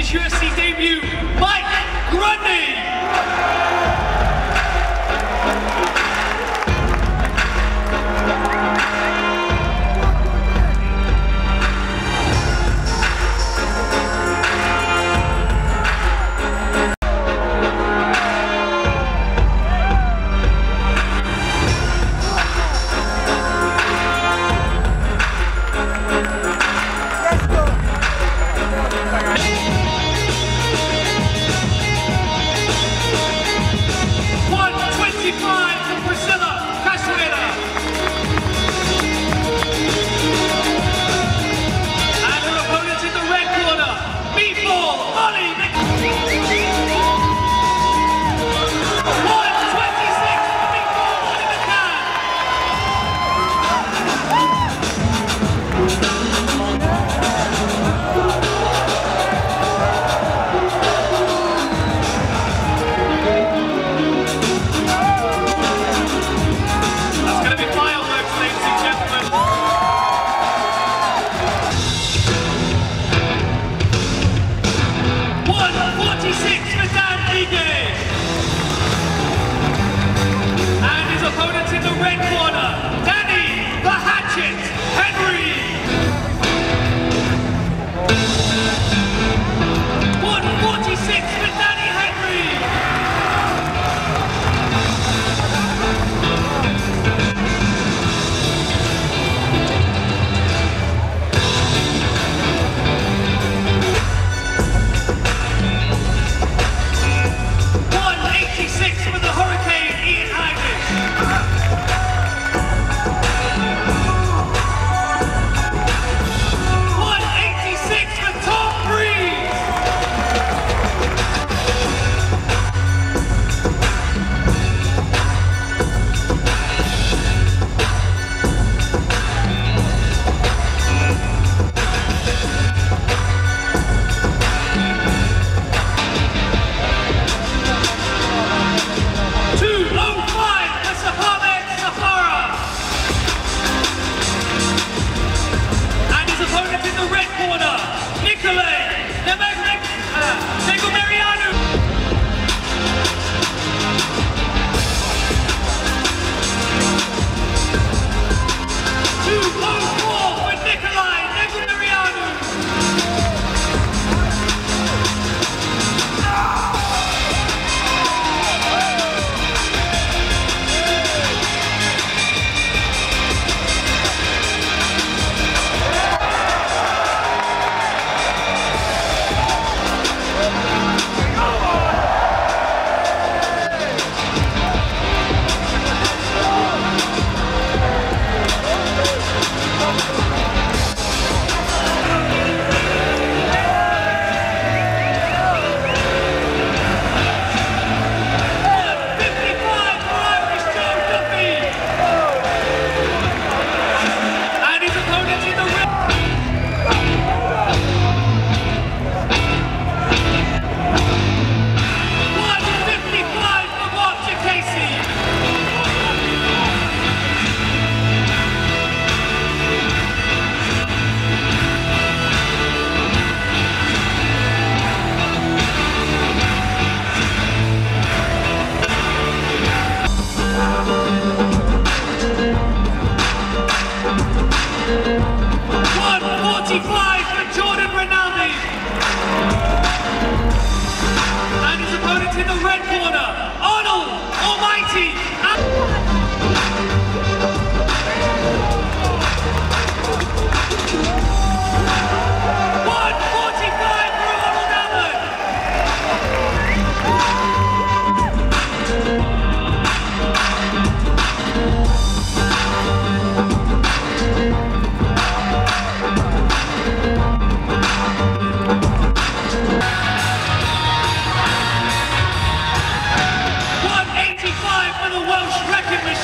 his UFC debut, Mike Grundy. 125 from Priscilla Cachoeira. And her opponent in the red corner, Meatball Molly McCann. 126 from Meatball Molly McCann. That's going to be fireworks, ladies and gentlemen. 146 for Dan Ige. And his opponent in the red corner, Danny the Hatchet Henry. 146 for Danny Henry. 186 for the Hurricane, Ian Heinisch. 186 for Tom Breeze. 205 for Sahamed Safara. And his opponent in the red corner, Nikolay Negumereanu. 204 for Nikolay Negumereanu. 155 for Irish Joe Duffy. And his opponent in the red. 155 for Mark Casey. 145 for Jordan Rinaldi. And his opponent in the red corner, Arnold Almighty. 145 for Arnold Allen. 185 for the Welsh Wrecking Machine.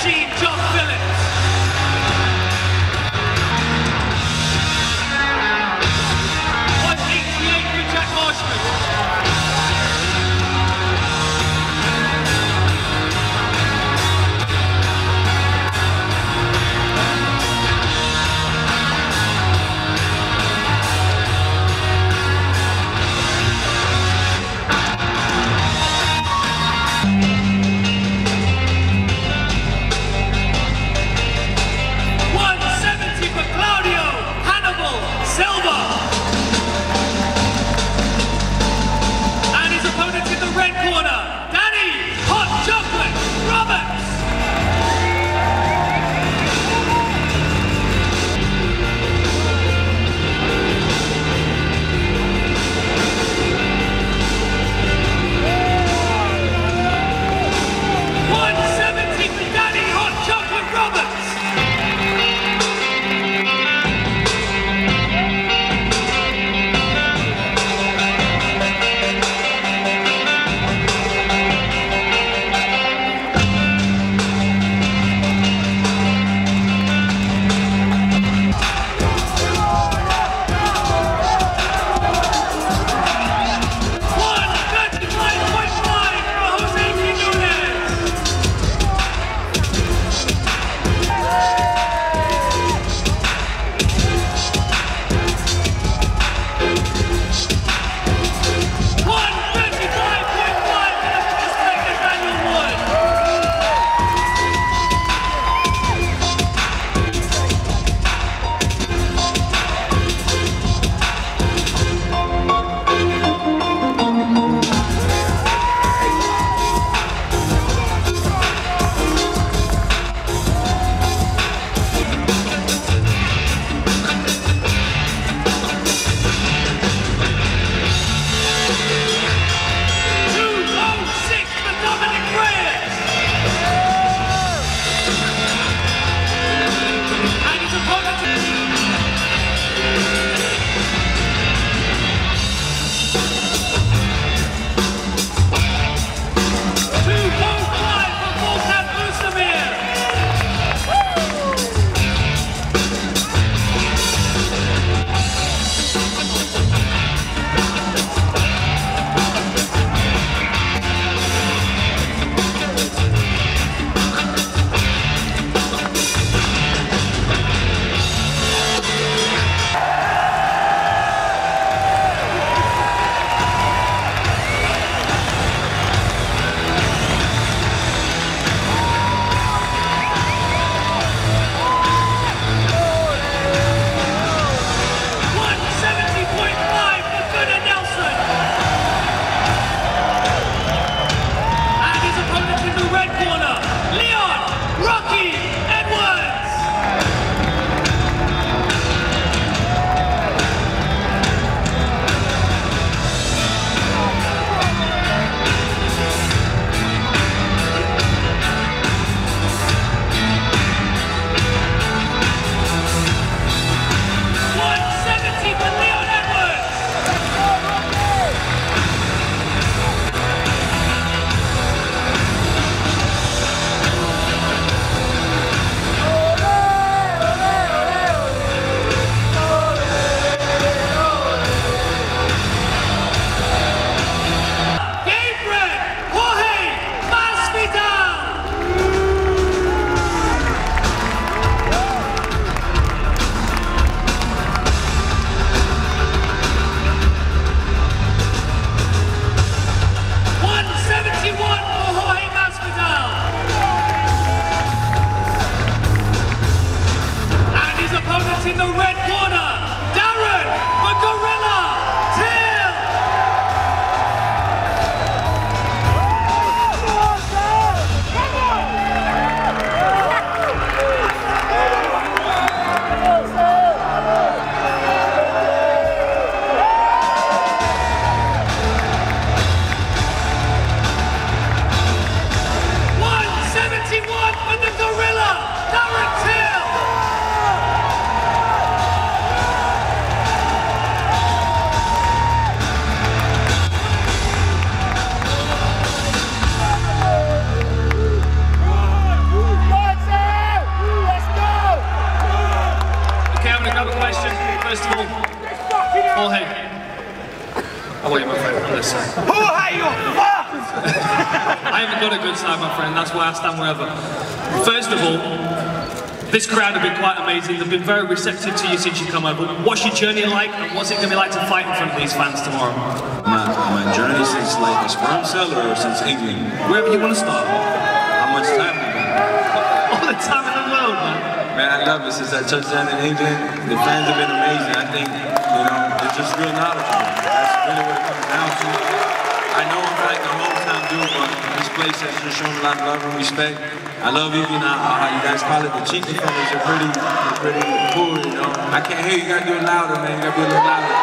Jorge. Oh wait, my friend, on this side. Jorge, you fuck! I haven't got a good side, my friend. That's why I stand wherever. First of all, this crowd have been quite amazing. They've been very receptive to you since you come over. What's your journey like, and what's it going to be like to fight in front of these fans tomorrow? My journey since like a sperm cell or since England? Wherever you want to start. How much time have you got? All the time in the world, man. Man, I love it. Since I touched down in England, the fans have been amazing. I think, you know, they're just real knowledgeable. That's really what it comes down to. I know I'm like a hometown dude, but this place has just shown a lot of love and respect. I love even how you guys call it the cheeky fellas. They're pretty cool, you know. I can't hear you. You gotta do it louder, man. You gotta be a little louder.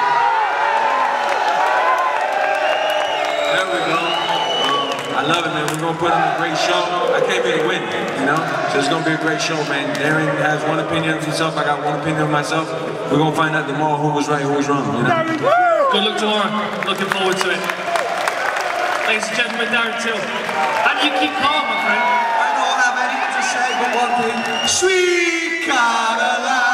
There we go. I love it, man. We're gonna put on a great show. I came here to win, you know? So it's gonna be a great show, man. Darren has one opinion of himself. I got one opinion of myself. We're gonna find out tomorrow who was right, who was wrong, you know? Good luck tomorrow. Looking forward to it. Ladies and gentlemen, Darren Till. How do you keep calm, my friend? I don't have anything to say but one thing. Sweet Caroline.